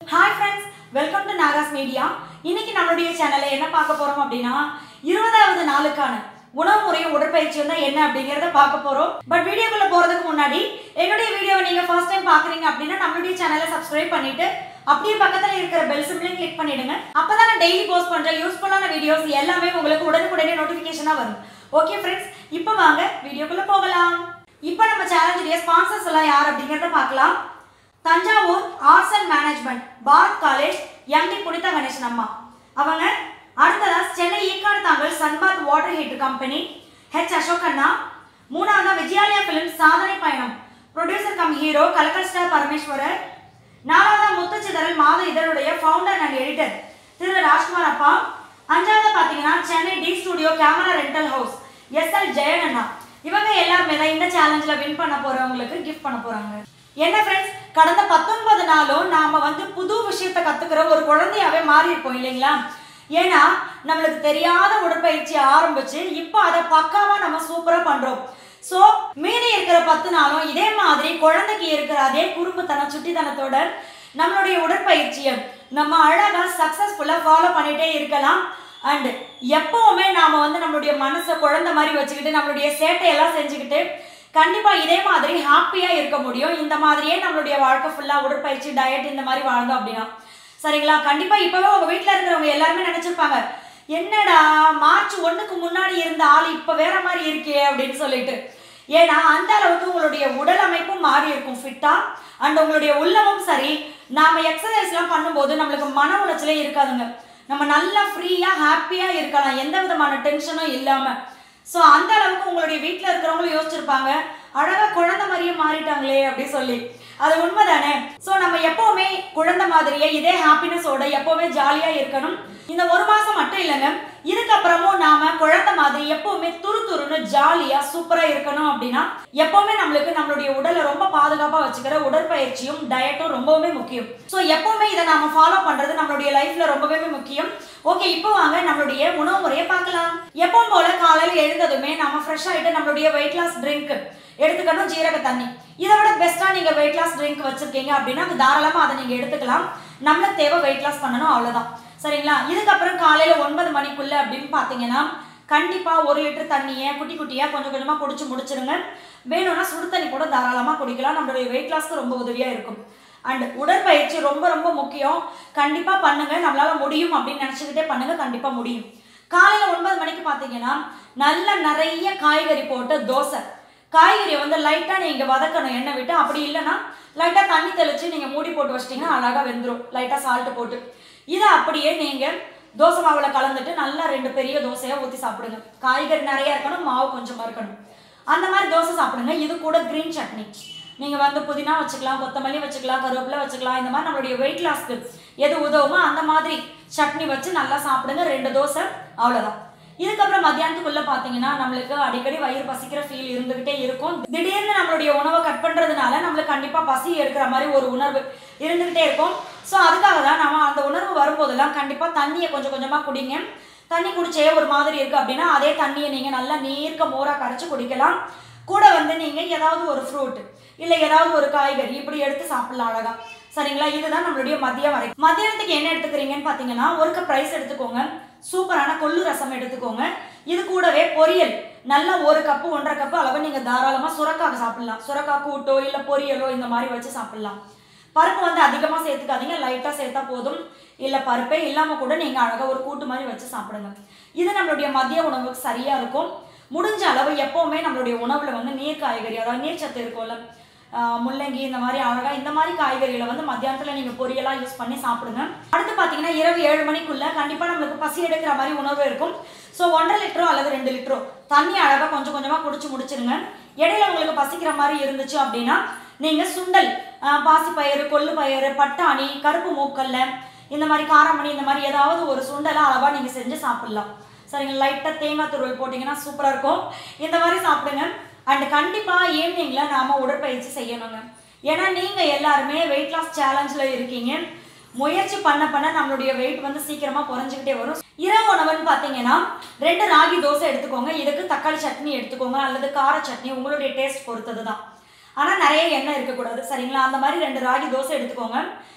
Hi friends, welcome to Nagas Media. இன்னைக்கு நம்மளுடைய சேனல்ல என்ன பார்க்க போறோம் அப்படினா 20வது நாளுக்கான உணவு முறை உடற்பயிற்சி என்ன அப்படிங்கறத பார்க்க போறோம். பட் வீடியோக்குள்ள போறதுக்கு முன்னாடி என்னுடைய வீடியோவை நீங்க ஃபர்ஸ்ட் டைம் பார்க்கறீங்க அப்படினா நம்மளுடைய சேனலை Subscribe பண்ணிட்டு அப்படியே பக்கத்துல இருக்கிற பெல் சிம்பலையும் கிளிக் பண்ணிடுங்க. அப்பதான் நான் டெய்லி போஸ்ட் பண்ற யூஸ்ஃபுல்லான வீடியோஸ் எல்லாமே உங்களுக்கு உடனுக்குடனே நோட்டிஃபிகேஷனா வரும். ஓகே फ्रेंड्स, இப்போ வாங்க வீடியோக்குள்ள போகலாம். இப்போ நம்ம சேனலுடைய ஸ்பான்சர்ஸ் எல்லாம் யார் அப்படிங்கறத பார்க்கலாம். Thanjavur arts and management Bharat college MD Punitha Ganesan அம்மா அவங்க. அடுத்ததா Chennai Ekkaduthangal Sunbath water heater company H Ashok அண்ணா. மூணாவதா விஜயாலயா பிலிம்ஸ் சாதனை பயணம் ப்ரொடியூசர் கம் ஹீரோ கலக்கல் ஸ்டார் பரமேஸ்வரர். நாலாவதா முத்துச்சிதறல் மாத இதழுடைய founder and editor Thiru Rajkumar அப்பா. அஞ்சாவதா பாத்தீங்கன்னா Chennai D studio camera rental house S L Jayan அண்ணா. இவங்க எல்லாருமே தான் இந்த சேலஞ்சில் வின் பண்ண போறவங்களுக்கு கிஃப்ட் பண்ண போறாங்க. என்ன ஃப்ரெண்ட்ஸ், கடந்த 19 நாளும் நாம புது விஷயத்தை கத்துக்கிற ஒரு குழந்தையாவே மாறி இருப்போம் இல்லைங்களா? ஏன்னா நம்மளுக்கு தெரியாத உடற்பயிற்சி ஆரம்பிச்சு இப்போ அதை பக்காவா நம்ம சூப்பரா பண்றோம். ஸோ மீதி இருக்கிற 10 நாளும் இதே மாதிரி குழந்தைக்கு இருக்கிற அதே குறும்புத்தனம் சுட்டித்தனத்தோட நம்மளுடைய உடற்பயிற்சியை நம்ம அழகா சக்சஸ்ஃபுல்லா ஃபாலோ பண்ணிட்டே இருக்கலாம். அண்ட் எப்பவுமே நாம நம்மளுடைய மனசை குழந்தை மாதிரி வச்சுக்கிட்டு நம்மளுடைய சேட்டையெல்லாம் செஞ்சுக்கிட்டு கண்டிப்பா இதே மாதிரி ஹாப்பியா இருக்க முடியும். இந்த மாதிரியே நம்மளுடைய வாழ்க்கை ஃபுல்லா உடற்பயிற்சி டயட் இந்த மாதிரி வாழ்ந்தோம் அப்படின்னா சரிங்களா? கண்டிப்பா இப்பவே உங்க வீட்டுல இருக்கிறவங்க எல்லாருமே நினைச்சிருப்பாங்க, என்னடா மார்ச் 1க்கு முன்னாடி இருந்த ஆள் இப்ப வேற மாதிரி இருக்கே அப்படின்னு சொல்லிட்டு. ஏன்னா அந்த அளவுக்கு உங்களுடைய உடல் அமைப்பும் மாறி இருக்கும் ஃபிட்டா. அண்ட் உங்களுடைய உள்ளமும் சரி. நாம எக்ஸசைஸ் எல்லாம் பண்ணும்போது நம்மளுக்கு மன உளைச்சலே இருக்காதுங்க. நம்ம நல்லா ஃப்ரீயா ஹாப்பியா இருக்கலாம், எந்த விதமான டென்ஷனும் இல்லாம. ஸோ அந்த அளவுக்கு உங்களுடைய வீட்டில் இருக்கிறவங்களும் யோசிச்சிருப்பாங்க, அழகா குழந்தை மாதிரியே மாறிட்டாங்களே அப்படி சொல்லி. அது உண்மைதானே? ஸோ நம்ம எப்பவுமே குழந்தை மாதிரியே இதே ஹாப்பினஸோட எப்பவுமே ஜாலியா இருக்கணும். இந்த ஒரு மாசம் மட்டும் இல்லைங்க, இதுக்கப்புறமும் நாம குழந்தை மாதிரி எப்பவுமே துருன்னு ஜாலியா சூப்பரா இருக்கணும். அப்படின்னா எப்பவுமே நம்மளுடைய உடலை ரொம்ப பாதுகாப்பா வச்சுக்கிற உடற்பயிற்சியும் டயட்டும் ரொம்பவுமே முக்கியம். ஸோ எப்பவுமே இதை நாம ஃபாலோ பண்றது நம்மளுடைய லைஃப்ல ரொம்பவே முக்கியம். ஓகே, இப்போ வாங்க நம்மளுடைய உணவு முறையை பார்க்கலாம். எப்பவும் போல காலையில் எழுந்ததுமே நம்ம ஃப்ரெஷ் ஆகிட்டு நம்மளுடைய வெயிட் லாஸ் ட்ரிங்க் எடுத்துக்கணும். ஜீரக தண்ணி இதை விட பெஸ்டா நீங்க வெயிட் லாஸ் ட்ரிங்க் வச்சிருக்கீங்க அப்படின்னா தாராளமா அதை நீங்க எடுத்துக்கலாம். நம்மளுக்கு தேவை வெயிட் லாஸ் பண்ணணும், அவ்வளவுதான். சரிங்களா? இதுக்கப்புறம் காலையில 9 மணிக்குள்ள அப்படின்னு பாத்தீங்கன்னா கண்டிப்பா 1 லிட்டர் தண்ணியை குட்டி குட்டியா கொஞ்சம் கொஞ்சமா குடிச்சு முடிச்சிருங்க. வேணும்னா சுடு தண்ணி கூட தாராளமா குடிக்கலாம். நம்மளுடைய வெயிட் லாஸ்க்கு ரொம்ப உதவியா இருக்கும். அண்ட் உடற்பயிற்சி ரொம்ப ரொம்ப முக்கியம். கண்டிப்பா பண்ணுங்க, நம்மளால முடியும் அப்படின்னு நினைச்சுக்கிட்டே பண்ணுங்க, கண்டிப்பா முடியும். காலையில 9 மணிக்கு பாத்தீங்கன்னா நல்ல நிறைய காய்கறி போட்டு தோசை. காய்கறியை லைட்டா நீங்க வதக்கணும் எண்ணெய் விட்டு. அப்படி இல்லைன்னா லைட்டா தண்ணி தெளிச்சு நீங்க மூடி போட்டு வச்சிட்டீங்கன்னா அழகா வெந்துடும், லைட்டா சால்ட் போட்டு. இதை அப்படியே நீங்க தோசை மாவுல கலந்துட்டு நல்லா 2 பெரிய தோசையா ஊற்றி சாப்பிடுங்க. காய்கறி நிறைய இருக்கணும், மாவு கொஞ்சமா இருக்கணும். அந்த மாதிரி தோசை சாப்பிடுங்க. இது கூட கிரீன் சட்னி நீங்க புதினா வச்சுக்கலாம், கொத்தமல்லி வச்சுக்கலாம், கருவேப்பிலை வச்சுக்கலாம். இந்த மாதிரி நம்மளுடைய வெயிட் லாஸ்க்கு எது உதவுமோ அந்த மாதிரி சட்னி வச்சு நல்லா சாப்பிடுங்க. 2 தோசை, அவ்வளவுதான். இதுக்கப்புறம் மத்தியானத்துக்குள்ள பாத்தீங்கன்னா நம்மளுக்கு அடிக்கடி வயிறு பசிக்கிற ஃபீல் இருந்துகிட்டே இருக்கும். திடீர்னு நம்மளுடைய உணவை கட் பண்றதுனால நம்மளுக்கு கண்டிப்பா பசி எடுக்கிற மாதிரி ஒரு உணர்வு இருந்துகிட்டே இருக்கும். ஸோ அதுக்காக தான் நம்ம அந்த உணர்வு வரும்போதெல்லாம் கண்டிப்பா தண்ணியை கொஞ்சம் கொஞ்சமா குடிங்க. தண்ணி குடிச்சே ஒரு மாதிரி இருக்கு அப்படின்னா அதே தண்ணியை நீங்க நல்லா நீர்க்க மோரா கரைச்சு குடிக்கலாம். கூட நீங்க ஏதாவது ஒரு ஃப்ரூட் இல்ல ஏதாவது ஒரு காய்கறி இப்படி எடுத்து சாப்பிடலாம் அழகா. சரிங்களா? இதுதான் நம்மளுடைய மதியம் வரை. மத்தியானத்துக்கு என்ன எடுத்துக்கிறீங்கன்னு பாத்தீங்கன்னா 1 கப் ரைஸ் எடுத்துக்கோங்க. சூப்பரான கொள்ளு ரசம் எடுத்துக்கோங்க. இது கூடவே பொரியல் நல்லா 1 கப்பு 1.5 கப்பு அளவு நீங்க தாராளமா சுரக்காக சாப்பிடலாம். சுரக்காய் கூட்டோ இல்ல பொரியலோ இந்த மாதிரி வச்சு சாப்பிடலாம். பருப்பு அதிகமா சேர்த்துக்காதீங்க, லைட்டா சேர்த்தா போதும். இல்ல பருப்பே இல்லாம கூட நீங்க அழகா ஒரு கூட்டு மாதிரி வச்சு சாப்பிடுங்க. இது நம்மளுடைய மதிய உணவுக்கு சரியா இருக்கும். முடிஞ்ச அளவு எப்பவுமே நம்மளுடைய உணவுல நீர் காய்கறி, அதாவது நீர் சத்து இருக்கும்ல, முள்ளங்கி இந்த மாதிரி அழகா இந்த மாதிரி காய்கறிகளை மத்தியானத்துல நீங்க பொரியலா யூஸ் பண்ணி சாப்பிடுங்க. அடுத்து பாத்தீங்கன்னா இரவு 7 மணிக்குள்ள கண்டிப்பா நம்மளுக்கு பசி எடுக்கிற மாதிரி உணவு இருக்கும். ஸோ 1.5 லிட்டரோ அல்லது 2 லிட்டரோ தண்ணி அழகா கொஞ்சம் கொஞ்சமா குடிச்சு முடிச்சிருங்க. இடையில உங்களுக்கு பசிக்கிற மாதிரி இருந்துச்சு அப்படின்னா நீங்க சுண்டல், பாசிப்பயிறு, கொள்ளு பயிறு, பட்டாணி, கருப்பு மூக்கல்ல இந்த மாதிரி காராமணி இந்த மாதிரி ஏதாவது ஒரு சுண்டலா அளவா நீங்க செஞ்சு சாப்பிடலாம். சரிங்க? லைட்டா தேங்காய் துருவல் போட்டீங்கன்னா சூப்பரா இருக்கும். இந்த மாதிரி சாப்பிடுங்க. அண்ட் கண்டிப்பா ஈவினிங்ல நாம உடற்பயிற்சி செய்யணுங்க. ஏன்னா நீங்க எல்லாருமே வெயிட் லாஸ் சேலஞ்சில் இருக்கீங்க. முயற்சி பண்ண நம்மளுடைய வெயிட் சீக்கிரமா குறைஞ்சிக்கிட்டே வரும். இரவு உணவுன்னு பாத்தீங்கன்னா 2 ராகி தோசை எடுத்துக்கோங்க. இதுக்கு தக்காளி சட்னி எடுத்துக்கோங்க அல்லது கார சட்னி, உங்களுடைய டேஸ்ட் பொறுத்தது தான். ஆனா நிறைய எண்ணெய் இருக்கக்கூடாது. சரிங்களா? அந்த மாதிரி 2 ராகி தோசை எடுத்துக்கோங்க.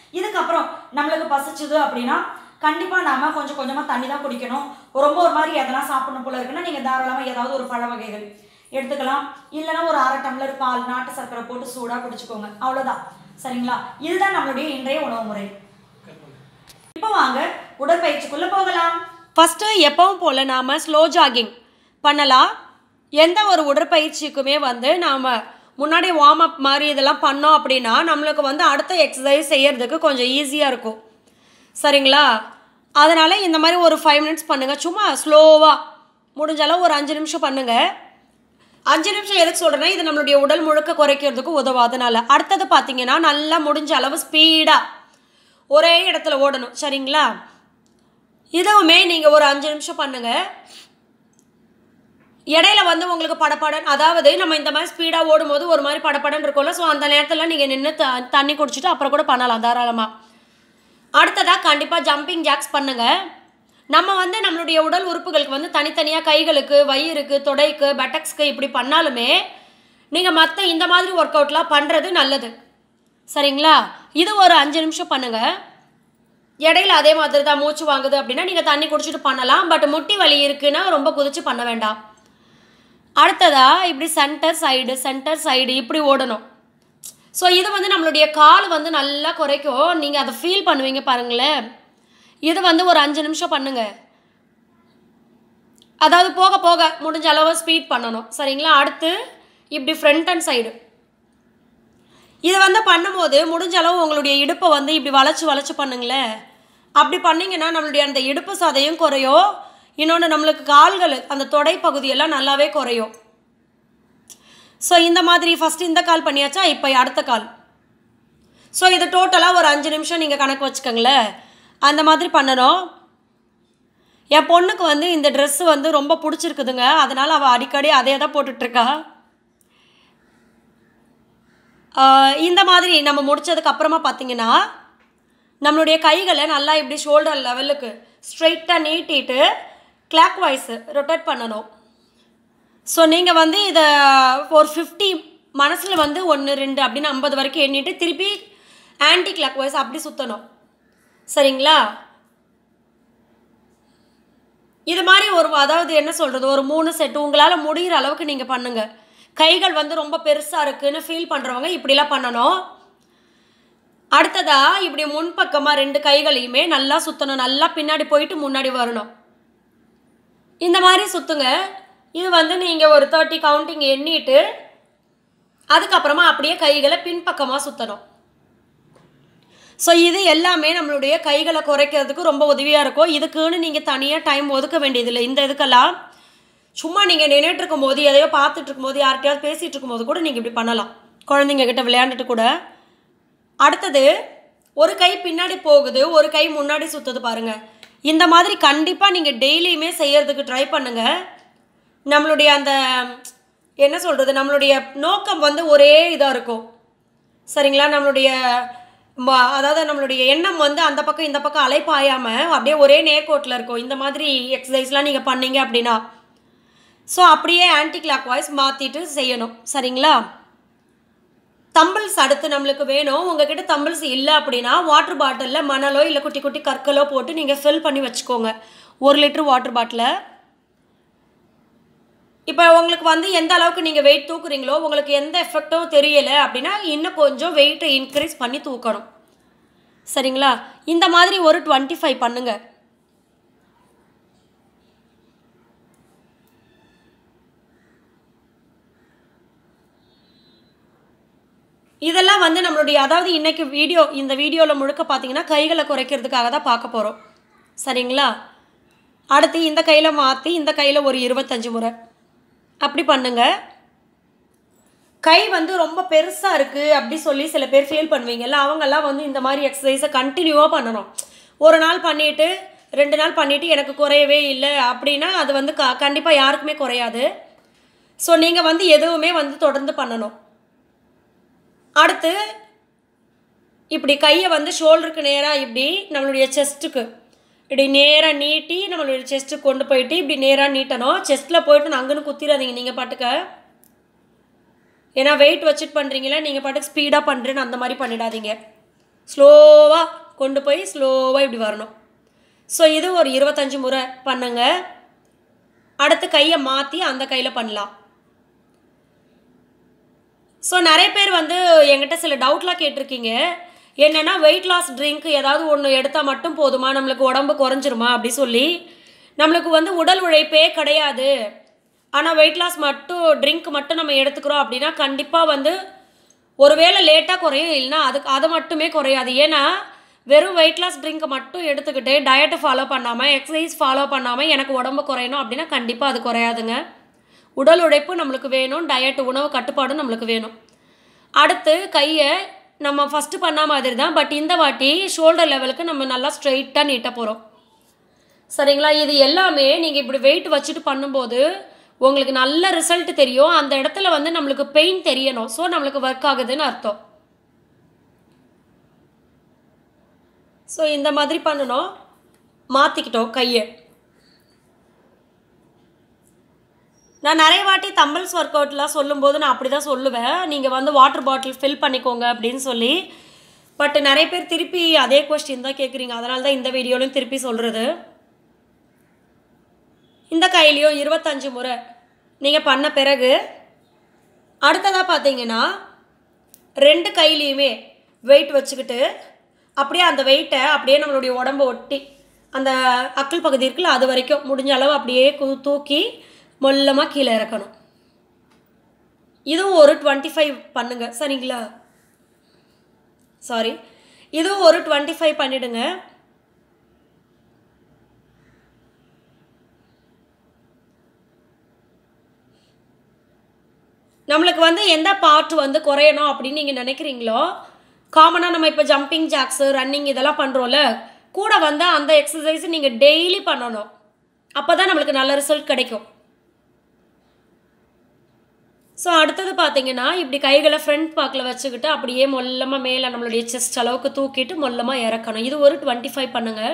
இதுக்கப்புறம் நம்மளுக்கு பசிச்சுது அப்படின்னா கண்டிப்பாக நாம் கொஞ்சம் கொஞ்சமாக தண்ணி தான் குடிக்கணும். ரொம்ப ஒரு மாதிரி எதனா சாப்பிடணும் போல இருக்குன்னா நீங்கள் தாராளமாக ஏதாவது ஒரு பழ வகைகள் எடுத்துக்கலாம். இல்லைன்னா ஒரு 1/2 டம்ளர் பால் நாட்டு சர்க்கரை போட்டு சூடாக குடிச்சுக்கோங்க. அவ்வளோதான். சரிங்களா? இதுதான் நம்மளுடைய இன்றைய உணவு முறை. இப்போ வாங்க உடற்பயிற்சிக்குள்ளே போகலாம். ஃபஸ்ட்டு எப்பவும் போல் நாம் ஸ்லோ ஜாகிங் பண்ணலாம். எந்த ஒரு உடற்பயிற்சிக்குமே வந்து நாம் முன்னாடி வார்ம் அப் மாதிரி இதெல்லாம் பண்ணோம் அப்படின்னா நம்மளுக்கு வந்து அடுத்த எக்ஸசைஸ் செய்கிறதுக்கு கொஞ்சம் ஈஸியாக இருக்கும். சரிங்களா? அதனால் இந்த மாதிரி ஒரு 5 மினிட்ஸ் பண்ணுங்கள். சும்மா ஸ்லோவாக முடிஞ்ச அளவு ஒரு 5 நிமிஷம் பண்ணுங்கள். 5 நிமிஷம் எதுக்கு சொல்கிறேன்னா இது நம்மளுடைய உடல் முழுக்க குறைக்கிறதுக்கு உதவும். அதனால் அடுத்தது பார்த்தீங்கன்னா நல்லா முடிஞ்ச அளவு ஸ்பீடாக ஒரே இடத்துல ஓடணும். சரிங்களா? இதுவுமே நீங்கள் ஒரு 5 நிமிஷம் பண்ணுங்கள். இடையில வந்து உங்களுக்கு படப்படன், அதாவது நம்ம இந்த மாதிரி ஸ்பீடாக ஓடும்போது ஒரு மாதிரி படப்படன் இருக்கும்ல. ஸோ அந்த நேரத்தில் நீங்கள் நின்று தண்ணி குடிச்சிட்டு அப்புறம் கூட பண்ணலாம் தாராளமாக. அடுத்ததாக கண்டிப்பாக ஜம்பிங் ஜாக்ஸ் பண்ணுங்கள். நம்ம வந்து நம்மளுடைய உடல் உறுப்புகளுக்கு வந்து தனித்தனியாக கைகளுக்கு, வயிறுக்கு, தொடைக்கு, பெட்டக்ஸ்க்கு இப்படி பண்ணாலுமே நீங்கள் மற்ற இந்த மாதிரி ஒர்க் அவுட்லாம் பண்ணுறது நல்லது. சரிங்களா? இது ஒரு 5 நிமிஷம் பண்ணுங்கள். இடையில அதே மாதிரி தான் மூச்சு வாங்குது அப்படின்னா நீங்கள் தண்ணி குடிச்சிட்டு பண்ணலாம். பட் முட்டி வலி இருக்குன்னா ரொம்ப குதிச்சு பண்ண வேண்டாம். அடுத்ததாக இப்படி சென்டர் சைடு இப்படி ஓடணும். ஸோ இது வந்து நம்மளுடைய கால் வந்து நல்லா குறைக்கும். நீங்கள் அதை ஃபீல் பண்ணுவீங்க பாருங்களேன். இது வந்து ஒரு 5 நிமிஷம் பண்ணுங்கள். அதாவது போக போக முடிஞ்ச அளவு ஸ்பீட் பண்ணணும். சரிங்களா? அடுத்து இப்படி ஃப்ரண்ட் அண்ட் சைடு இது வந்து பண்ணும்போது முடிஞ்ச அளவு உங்களுடைய இடுப்பை வந்து இப்படி வளைச்சு பண்ணுங்களேன். அப்படி பண்ணிங்கன்னா நம்மளுடைய அந்த இடுப்பு சதையும் குறையும். இன்னொன்று நம்மளுக்கு கால்கள் அந்த தொடை பகுதியெல்லாம் நல்லாவே குறையும். ஸோ இந்த மாதிரி ஃபஸ்ட்டு இந்த கால் பண்ணியாச்சா, இப்போ அடுத்த கால். ஸோ இது டோட்டலாக ஒரு 5 நிமிஷம் நீங்கள் கணக்கு வச்சுக்கோங்களேன். அந்த மாதிரி பண்ணணும். என் பொண்ணுக்கு வந்து இந்த ட்ரெஸ்ஸு வந்து ரொம்ப பிடிச்சிருக்குதுங்க. அதனால் அவள் அடிக்கடி அதே தான் போட்டுட்ருக்கா. இந்த மாதிரி நம்ம முடித்ததுக்கு அப்புறமா பார்த்தீங்கன்னா நம்மளுடைய கைகளை நல்லா இப்படி ஷோல்டர் லெவலுக்கு ஸ்ட்ரெயிட்டாக நீட்டிட்டு கிளாக் வைஸ் ரொட்டேட் பண்ணணும். ஸோ நீங்கள் வந்து இதை ஒரு 50 மனசில் வந்து 1 2 அப்படின்னு 50 வரைக்கும் எண்ணிட்டு திருப்பி ஆன்டி கிளாக் வைஸ் அப்படி சுற்றணும். சரிங்களா? இது மாதிரி அதாவது என்ன சொல்கிறது, ஒரு 3 செட்டு உங்களால் முடிகிற அளவுக்கு நீங்கள் பண்ணுங்கள். கைகள் வந்து ரொம்ப பெருசாக இருக்குதுன்னு ஃபீல் பண்ணுறவங்க இப்படிலாம் பண்ணணும். அடுத்ததாக இப்படி முன்பக்கமாக 2 கைகளையுமே நல்லா சுற்றணும். நல்லா பின்னாடி போயிட்டு முன்னாடி வரணும். இந்த மாதிரி சுற்றுங்க. இது வந்து நீங்கள் ஒரு 30 கவுண்டிங் எண்ணிட்டு அதுக்கப்புறமா அப்படியே கைகளை பின்பக்கமாக சுற்றணும். ஸோ இது எல்லாமே நம்மளுடைய கைகளை குறைக்கிறதுக்கு ரொம்ப உதவியாக இருக்கும். இதுக்குன்னு நீங்கள் தனியாக டைம் ஒதுக்க வேண்டியதில்லை. இந்த இதுக்கெல்லாம் சும்மா நீங்கள் நின்றுட்டு இருக்கும்போது எதையோ பார்த்துட்டு இருக்கும்போது யார்கிட்டயாவது பேசிகிட்டு இருக்கும்போது கூட நீங்கள் இப்படி பண்ணலாம். குழந்தைங்க கிட்ட விளையாண்டுட்டு கூட. அடுத்தது ஒரு கை பின்னாடி போகுது, ஒரு கை முன்னாடி சுற்றுது பாருங்கள். இந்த மாதிரி கண்டிப்பாக நீங்கள் டெய்லியுமே செய்கிறதுக்கு ட்ரை பண்ணுங்கள். நம்மளுடைய அந்த என்ன சொல்கிறது, நம்மளுடைய நோக்கம் வந்து ஒரே இதாக இருக்கும். சரிங்களா? நம்மளுடைய அதாவது நம்மளுடைய எண்ணம் வந்து அந்த பக்கம் இந்த பக்கம் அலைப்பாயாமல் அப்படியே ஒரே நேர்கோட்டில் இருக்கும். இந்த மாதிரி எக்ஸசைஸ்லாம் நீங்கள் பண்ணீங்க அப்படின்னா ஸோ அப்படியே ஆன்டி கிளாக் வைஸ் மாற்றிட்டு செய்யணும். சரிங்களா? தம்பிள்ஸ் அடுத்து நம்மளுக்கு வேணும். உங்ககிட்ட தம்பிள்ஸ் இல்லை அப்படின்னா வாட்டர் பாட்டிலில் மணலோ இல்லை குட்டி குட்டி கற்களோ போட்டு நீங்கள் ஃபில் பண்ணி வச்சுக்கோங்க. 1 லிட்டர் வாட்டர் பாட்டிலை. இப்போ உங்களுக்கு வந்து எந்த அளவுக்கு நீங்கள் வெயிட் தூக்குறீங்களோ உங்களுக்கு எந்த எஃபெக்டும் தெரியலை அப்படின்னா இன்னும் கொஞ்சம் வெயிட்டை இன்க்ரீஸ் பண்ணி தூக்கணும். சரிங்களா? இந்த மாதிரி ஒரு 25 பண்ணுங்கள். இதெல்லாம் வந்து நம்மளுடைய அதாவது இன்றைக்கி இந்த வீடியோவில் முழுக்க பார்த்தீங்கன்னா கைகளை குறைக்கிறதுக்காக தான் பார்க்க போகிறோம். சரிங்களா? அடுத்து இந்த கையில் மாற்றி இந்த கையில் ஒரு 25 முறை அப்படி பண்ணுங்க. கை வந்து ரொம்ப பெருசாக இருக்குது அப்படி சொல்லி சில பேர் ஃபீல் பண்ணுவீங்கல்ல, அவங்கெல்லாம் வந்து இந்த மாதிரி எக்ஸசைஸை கண்டினியூவாக பண்ணணும். ஒரு நாள் பண்ணிவிட்டு 2 நாள் பண்ணிவிட்டு எனக்கு குறையவே இல்லை அப்படின்னா அது வந்து கண்டிப்பாக யாருக்குமே குறையாது. ஸோ நீங்கள் வந்து எதுவுமே வந்து தொடர்ந்து பண்ணணும். அடுத்து இப்படி கையை வந்து ஷோல்டருக்கு நேராக இப்படி நம்மளுடைய செஸ்ட்டுக்கு இப்படி நேராக நீட்டி நம்மளுடைய செஸ்ட்டுக்கு கொண்டு போயிட்டு இப்படி நேராக நீட்டணும். செஸ்ட்டில் போயிட்டு அங்கன்னு குத்திடாதீங்க நீங்கள் பாட்டுக்க. ஏன்னா வெயிட் வச்சுட்டு பண்ணுறீங்களா, நீங்கள் பாட்டுக்கு ஸ்பீடாக பண்ணுறேன்னு அந்த மாதிரி பண்ணிடாதீங்க. ஸ்லோவாக கொண்டு போய் ஸ்லோவாக இப்படி வரணும். ஸோ இது ஒரு 25 முறை பண்ணுங்க. அடுத்து கையை மாற்றி அந்த கையில் பண்ணலாம். ஸோ நிறைய பேர் வந்து என்கிட்ட சில டவுட்லாம் கேட்டிருக்கீங்க. என்னென்னா வெயிட் லாஸ் ட்ரிங்க் ஏதாவது ஒன்று எடுத்தால் மட்டும் போதுமா, நம்மளுக்கு உடம்பு குறைஞ்சிருமா அப்படி சொல்லி. நம்மளுக்கு வந்து உடல் உழைப்பே கிடையாது, ஆனால் வெயிட் லாஸ் மட்டும் ட்ரிங்க் மட்டும் நம்ம எடுத்துக்கிறோம் அப்படின்னா கண்டிப்பாக வந்து ஒருவேளை லேட்டாக குறையும், இல்லைன்னா அது மட்டுமே குறையாது. ஏன்னா வெறும் வெயிட் லாஸ் ட்ரிங்க்கை மட்டும் எடுத்துக்கிட்டு டயட்டை ஃபாலோ பண்ணாமல் எக்ஸசைஸ் ஃபாலோ பண்ணாமல் எனக்கு உடம்பு குறையணும் அப்படின்னா கண்டிப்பாக அது குறையாதுங்க. உடல் உழைப்பு நம்மளுக்கு வேணும், டயட் உணவு கட்டுப்பாடும் நம்மளுக்கு வேணும். அடுத்து கையை நம்ம ஃபஸ்ட்டு பண்ண மாதிரி தான், பட் இந்த வாட்டி ஷோல்டர் லெவலுக்கு நம்ம நல்லா ஸ்ட்ரெயிட்டாக நீட்ட போகிறோம். சரிங்களா? இது எல்லாமே நீங்கள் இப்படி வெயிட் வச்சுட்டு பண்ணும்போது உங்களுக்கு நல்ல ரிசல்ட் தெரியும். அந்த இடத்துல வந்து நம்மளுக்கு பெயின் தெரியணும். ஸோ நம்மளுக்கு ஒர்க் ஆகுதுன்னு அர்த்தம். ஸோ இந்த மாதிரி பண்ணணும். மாற்றிக்கிட்டோம் கையை. நான் நிறைய வாட்டி தம்பிள்ஸ் ஒர்க் அவுட்லாம் சொல்லும்போது நான் அப்படி தான் சொல்லுவேன், நீங்கள் வந்து வாட்டர் பாட்டில் ஃபில் பண்ணிக்கோங்க அப்படின்னு சொல்லி. பட் நிறைய பேர் திருப்பி அதே கொஸ்டின் தான் கேட்குறீங்க. அதனால தான் இந்த வீடியோலையும் திருப்பி சொல்கிறது. இந்த கையிலையும் 25 முறை நீங்கள் பண்ண பிறகு அடுத்ததாக பார்த்தீங்கன்னா 2 கையிலையுமே வெயிட் வச்சுக்கிட்டு அப்படியே அந்த வெயிட்டை அப்படியே நம்மளுடைய உடம்பை ஒட்டி அந்த அக்கல் பகுதி இருக்குல்ல அது வரைக்கும் முடிஞ்ச அளவு அப்படியே தூக்கி மொல்லமாக கீழே இறக்கணும். இதுவும் ஒரு 25 பண்ணுங்க. சரிங்களா? சாரி, இதுவும் ஒரு 25 பண்ணிவிடுங்க. நம்மளுக்கு வந்து எந்த பார்ட் வந்து குறையணும் அப்படின்னு நீங்கள் நினைக்கிறீங்களோ, காமனாக நம்ம இப்போ ஜம்பிங் ஜாக்ஸு ரன்னிங் இதெல்லாம் பண்ணுறோம்ல, கூட வந்து அந்த எக்ஸசைஸை நீங்கள் டெய்லி பண்ணணும். அப்போ தான் நம்மளுக்கு நல்ல ரிசல்ட் கிடைக்கும். ஸோ அடுத்தது பார்த்தீங்கன்னா இப்படி கைகளை ஃப்ரண்ட் பாக்கில் வச்சுக்கிட்டு அப்படியே மொல்லமாக மேலே நம்மளுடைய செஸ்ட் அளவுக்கு தூக்கிட்டு மொல்லமாக இறக்கணும். இது ஒரு 25 பண்ணுங்கள்.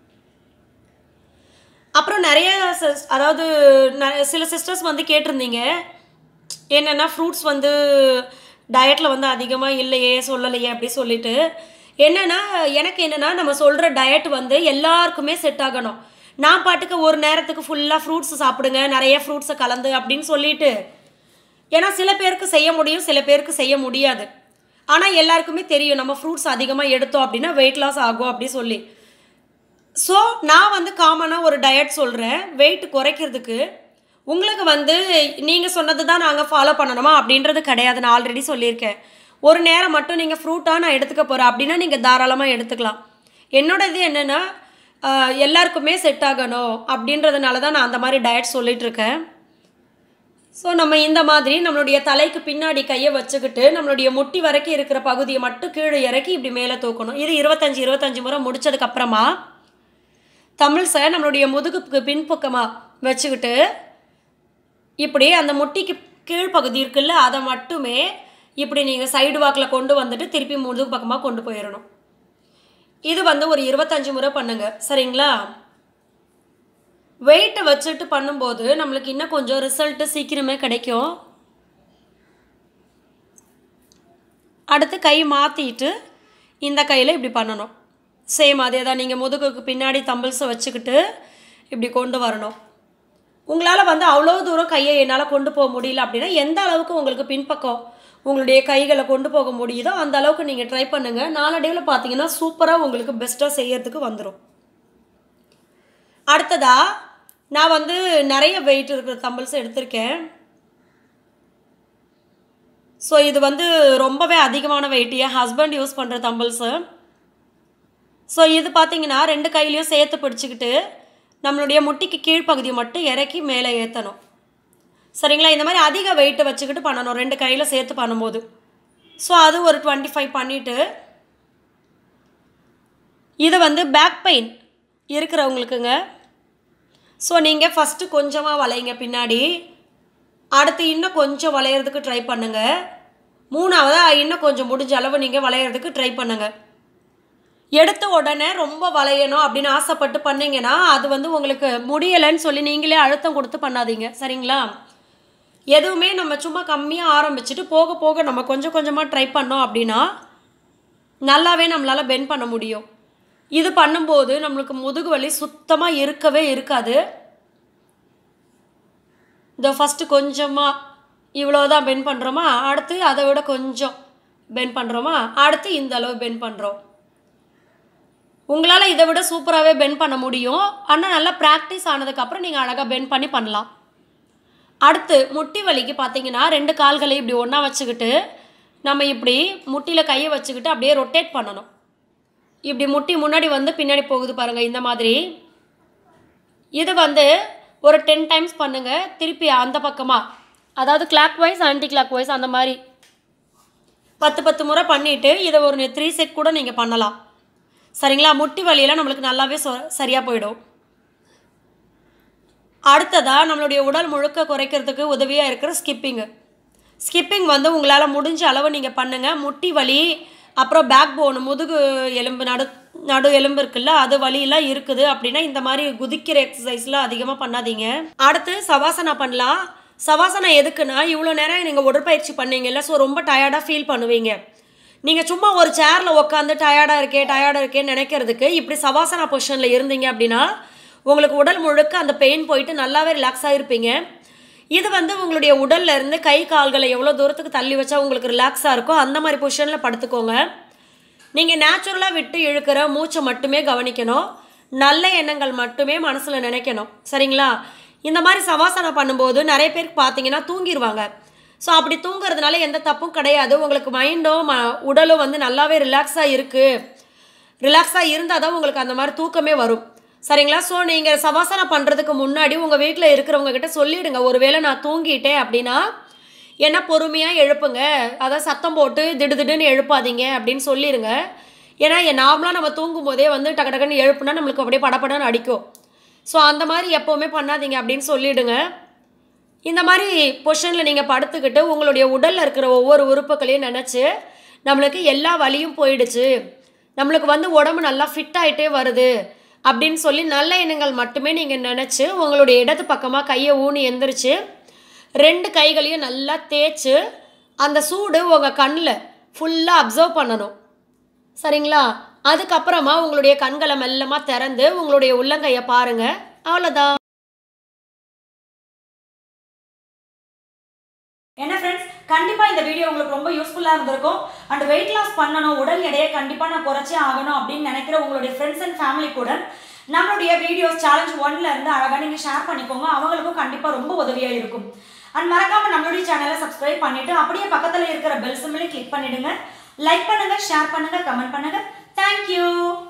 அப்புறம் நிறைய அதாவது சில சிஸ்டர்ஸ் வந்து கேட்டிருந்தீங்க, என்னென்னா ஃப்ரூட்ஸ் வந்து டயட்டில் வந்து அதிகமாக இல்லையே சொல்லலையே அப்படி சொல்லிட்டு. எனக்கு என்னென்னா நம்ம சொல்கிற டயட் வந்து எல்லாருக்குமே செட் ஆகணும். நான் பாட்டுக்கு ஒரு நேரத்துக்கு ஃபுல்லாக ஃப்ரூட்ஸ் சாப்பிடுங்க, நிறைய ஃப்ரூட்ஸை கலந்து அப்படின்னு சொல்லிட்டு, ஏன்னா சில பேருக்கு செய்ய முடியும், சில பேருக்கு செய்ய முடியாது. ஆனால் எல்லாருக்குமே தெரியும் நம்ம ஃப்ரூட்ஸ் அதிகமாக எடுத்தோம் அப்படின்னா வெயிட் லாஸ் ஆகும் அப்படி சொல்லி. ஸோ நான் வந்து காமனாக ஒரு டயட் சொல்கிறேன் வெயிட் குறைக்கிறதுக்கு. உங்களுக்கு வந்து நீங்கள் சொன்னது தான் நாங்கள் ஃபாலோ பண்ணணுமா அப்படின்றது கிடையாது. நான் ஆல்ரெடி சொல்லியிருக்கேன். ஒரு நேரம் மட்டும் நீங்கள் ஃப்ரூட்டாக நான் எடுத்துக்க போகிறேன் அப்படின்னா நீங்கள் தாராளமாக எடுத்துக்கலாம். என்னோட இது என்னென்னா எல்லாருக்குமே செட் ஆகணும் அப்படின்றதுனால தான் நான் அந்த மாதிரி டயட் சொல்லிகிட்ருக்கேன். ஸோ நம்ம இந்த மாதிரி நம்மளுடைய தலைக்கு பின்னாடி கையை வச்சுக்கிட்டு நம்மளுடைய முட்டி வரைக்கும் இருக்கிற பகுதியை மட்டும் கீழே இறக்கி இப்படி மேலே தூக்கணும். இது 25 முறை முடித்ததுக்கப்புறமா தம்பிள்ஸை நம்மளுடைய முதுகுக்கு பின்பக்கமாக வச்சுக்கிட்டு இப்படி அந்த முட்டிக்கு கீழ்ப்பகுதி இருக்குல்ல அதை மட்டுமே இப்படி நீங்கள் சைடு வாக்கில் கொண்டு வந்துட்டு திருப்பி முதுகு பக்கமாக கொண்டு போயிடணும். இது வந்து ஒரு 25 முறை பண்ணுங்க. சரிங்களா? வெயிட்டை வச்சுட்டு பண்ணும்போது நம்மளுக்கு இன்னும் கொஞ்சம் ரிசல்ட்டு சீக்கிரமே கிடைக்கும். அடுத்து கை மாற்றிட்டு இந்த கையில் இப்படி பண்ணணும். சேம் அதே தான். நீங்கள் முதுகுக்கு பின்னாடி தம்பிள்ஸை வச்சுக்கிட்டு இப்படி கொண்டு வரணும். உங்களால் வந்து அவ்வளோ தூரம் கையை என்னால் கொண்டு போக முடியல அப்படின்னா எந்த அளவுக்கு உங்களுக்கு பின்பக்கம் உங்களுடைய கைகளை கொண்டு போக முடியுதோ அந்த அளவுக்கு நீங்கள் ட்ரை பண்ணுங்கள். நாளடைவில் பார்த்தீங்கன்னா சூப்பராக உங்களுக்கு பெஸ்ட்டாக செய்யறதுக்கு வந்துடும். அடுத்ததாக நான் வந்து நிறைய வெயிட் இருக்கிற தம்பிள்ஸ் எடுத்திருக்கேன். ஸோ இது வந்து ரொம்பவே அதிகமான வெயிட் என் ஹஸ்பண்ட் யூஸ் பண்ணுற தம்பிள்ஸு. ஸோ இது பார்த்தீங்கன்னா 2 கையிலையும் சேர்த்து பிடிச்சிக்கிட்டு நம்மளுடைய முட்டிக்கு கீழ்ப்பகுதியை மட்டும் இறக்கி மேலே ஏற்றணும். சரிங்களா? இந்த மாதிரி அதிக வெயிட்டை வச்சுக்கிட்டு பண்ணணும் 2 கையில் சேர்த்து பண்ணும்போது. ஸோ அது ஒரு 25 பண்ணிவிட்டு இது வந்து பேக் பெயின் இருக்கிறவங்களுக்குங்க. ஸோ நீங்கள் ஃபஸ்ட்டு கொஞ்சமாக வளைங்க பின்னாடி, அடுத்து இன்னும் கொஞ்சம் வளையிறதுக்கு ட்ரை பண்ணுங்கள். 3ஆவதாக இன்னும் கொஞ்சம் முடிஞ்ச அளவு நீங்கள் வளையிறதுக்கு ட்ரை பண்ணுங்கள். எடுத்த உடனே ரொம்ப வளையணும் அப்படின்னு ஆசைப்பட்டு பண்ணிங்கன்னா அது வந்து உங்களுக்கு முடியலைன்னு சொல்லி நீங்களே அழுத்தம் கொடுத்து பண்ணாதீங்க. சரிங்களா? எதுவுமே நம்ம சும்மா கம்மியாக ஆரம்பிச்சுட்டு போக போக நம்ம கொஞ்சம் கொஞ்சமாக ட்ரை பண்ணோம் அப்படின்னா நல்லாவே நம்மளால் பெண்ட் பண்ண முடியும். இது பண்ணும்போது நம்மளுக்கு முதுகு வலி சுத்தமாக இருக்கவே இருக்காது. இந்த ஃபஸ்ட்டு கொஞ்சமாக இவ்வளோதான் பெண்ட் பண்ணுறோமா, அடுத்து அதை விட கொஞ்சம் பெண்ட் பண்ணுறோமா, அடுத்து இந்த அளவு பெண்ட் பண்ணுறோம். உங்களால் இதை விட சூப்பராகவே பெண்ட் பண்ண முடியும். ஆனால் நல்லா ப்ராக்டிஸ் ஆனதுக்கப்புறம் நீங்கள் அழகாக பெண்ட் பண்ணி பண்ணலாம். அடுத்து முட்டி வலிக்கு பார்த்தீங்கன்னா 2 கால்களை இப்படி ஒன்றா வச்சுக்கிட்டு நம்ம இப்படி முட்டியில் கையை வச்சுக்கிட்டு அப்படியே ரொட்டேட் பண்ணணும். இப்படி முட்டி முன்னாடி வந்து பின்னாடி போகுது பாருங்கள், இந்த மாதிரி. இது வந்து ஒரு 10 டைம்ஸ் பண்ணுங்கள். திருப்பி அந்த பக்கமாக, அதாவது clockwise anticlockwise அந்த மாதிரி 10 முறை பண்ணிவிட்டு இதை ஒரு 3 செட் கூட நீங்கள் பண்ணலாம். சரிங்களா? முட்டி வலியெல்லாம் நம்மளுக்கு நல்லாவே சரியாக போயிடும். அடுத்ததாக நம்மளுடைய உடல் முழுக்க குறைக்கிறதுக்கு உதவியாக இருக்கிற ஸ்கிப்பிங் வந்து உங்களால் முடிஞ்ச அளவு நீங்கள் பண்ணுங்கள். முட்டி வலி, அப்புறம் பேக் போனு, முதுகு எலும்பு, நடு எலும்பு இருக்குல்ல, அது வலியெல்லாம் இருக்குது அப்படின்னா இந்த மாதிரி குதிக்கிற எக்ஸசைஸ்லாம் அதிகமாக பண்ணாதீங்க. அடுத்து சவாசனா பண்ணலாம். சவாசனா எதுக்குன்னா, இவ்வளோ நேரம் நீங்கள் உடற்பயிற்சி பண்ணீங்கல்ல, ஸோ ரொம்ப டயர்டாக ஃபீல் பண்ணுவீங்க. நீங்கள் சும்மா ஒரு சேரில் உட்காந்து டயர்டாக இருக்கேன்னு நினைக்கிறதுக்கு இப்படி சவாசனா பொசிஷனில் இருந்தீங்க அப்படின்னா உங்களுக்கு உடல் முழுக்க அந்த பெயின் போயிட்டு நல்லாவே ரிலாக்ஸாக இருப்பீங்க. இது வந்து உங்களுடைய உடல்ல இருந்து கை கால்களை எவ்வளோ தூரத்துக்கு தள்ளி வச்சா உங்களுக்கு ரிலாக்ஸாக இருக்கோ அந்த மாதிரி பொசிஷனில் படுத்துக்கோங்க. நீங்கள் நேச்சுரலாக விட்டு இழுக்கிற மூச்சை மட்டுமே கவனிக்கணும். நல்ல எண்ணங்கள் மட்டுமே மனசில் நினைக்கணும். சரிங்களா? இந்த மாதிரி சவாசனம் பண்ணும்போது நிறைய பேருக்கு பார்த்தீங்கன்னா தூங்கிடுவாங்க. ஸோ அப்படி தூங்குறதுனால எந்த தப்பும் கிடையாது. உங்களுக்கு மைண்டும் உடலும் வந்து நல்லாவே ரிலாக்ஸாக இருக்குது. ரிலாக்ஸாக இருந்தால் தான் உங்களுக்கு அந்த மாதிரி தூக்கமே வரும். சரிங்களா? ஸோ நீங்கள் சவாசனம் பண்ணுறதுக்கு முன்னாடி உங்கள் வீட்டில் இருக்கிறவங்க கிட்ட சொல்லிவிடுங்க, ஒருவேளை நான் தூங்கிட்டேன் அப்படின்னா என்ன பொறுமையாக எழுப்புங்க, அதாவது சத்தம் போட்டு திடுதிடுன்னு எழுப்பாதீங்க அப்படின்னு சொல்லிடுங்க. ஏன்னா நார்மலாக நம்ம தூங்கும் போதே வந்து டக்கு டக்குன்னு எழுப்புனா நம்மளுக்கு அப்படியே படப்படன்னு அடிக்கும். ஸோ அந்த மாதிரி எப்போவுமே பண்ணாதீங்க அப்படின்னு சொல்லிவிடுங்க. இந்த மாதிரி பொசிஷனில் நீங்கள் படுத்துக்கிட்டு உங்களுடைய உடலில் இருக்கிற ஒவ்வொரு உறுப்புகளையும் நினச்சி நம்மளுக்கு எல்லா வலியும் போயிடுச்சு, நம்மளுக்கு வந்து உடம்பு நல்லா ஃபிட் ஆகிட்டே வருது அப்படின்னு சொல்லி நல்ல எண்ணங்கள் மட்டுமே நீங்கள் நினச்சி உங்களுடைய இடது பக்கமாக கையை ஊனி எந்திரிச்சு 2 கைகளையும் நல்லா தேய்ச்சி அந்த சூடு உங்கள் கண்ணில் ஃபுல்லாக அப்சர்வ் பண்ணணும். சரிங்களா? அதுக்கப்புறமா உங்களுடைய கண்களை மெல்லமாக திறந்து உங்களுடைய உள்ளங்கையை பாருங்கள். அவ்வளோதான். என்ன ஃப்ரெண்ட்ஸ், கண்டிப்பாக இந்த வீடியோ உங்களுக்கு ரொம்ப யூஸ்ஃபுல்லாக இருந்திருக்கும். அண்ட் வெயிட் லாஸ் பண்ணணும், உடல் எடையை கண்டிப்பாக நான் குறைச்சே ஆகணும் அப்படின்னு நினைக்கிற உங்களுடைய ஃப்ரெண்ட்ஸ் அண்ட் ஃபேமிலி கூட நம்மளுடைய வீடியோஸ் சேலஞ்ச் 1ல இருந்து அழகாக நீங்கள் ஷேர் பண்ணிக்கோங்க. அவங்களுக்கும் கண்டிப்பாக ரொம்ப உதவியாக இருக்கும். அண்ட் மறக்காமல் நம்மளுடைய சேனலை சப்ஸ்கிரைப் பண்ணிவிட்டு அப்படியே பக்கத்தில் இருக்கிற பெல் சிம்பிளை கிளிக் பண்ணிவிடுங்க. லைக் பண்ணுங்கள், ஷேர் பண்ணுங்கள், கமெண்ட் பண்ணுங்கள். தேங்க்யூ.